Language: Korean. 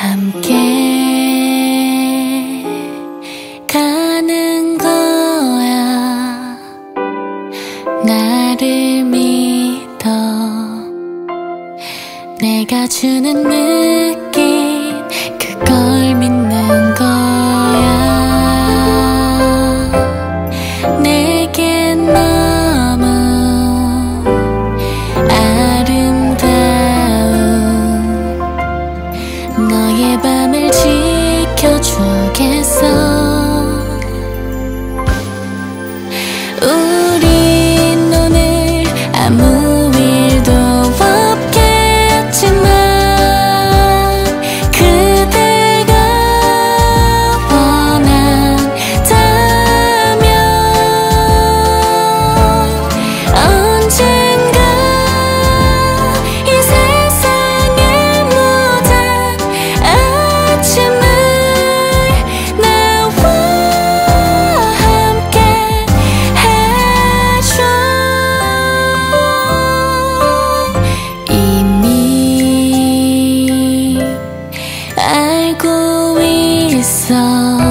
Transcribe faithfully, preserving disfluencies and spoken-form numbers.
함께 가는 거야. 나를 믿어. 내가 주는 느낌, 그걸 믿는 거야. 내겐 너무 아름다운 너의 밤을 지켜주겠어. 우린 오늘 아무일도 없겠지만 그대가 원한다면 언젠가 이 세상의 모든 아침을 나와 함께 해줘. 이미 알고 있어.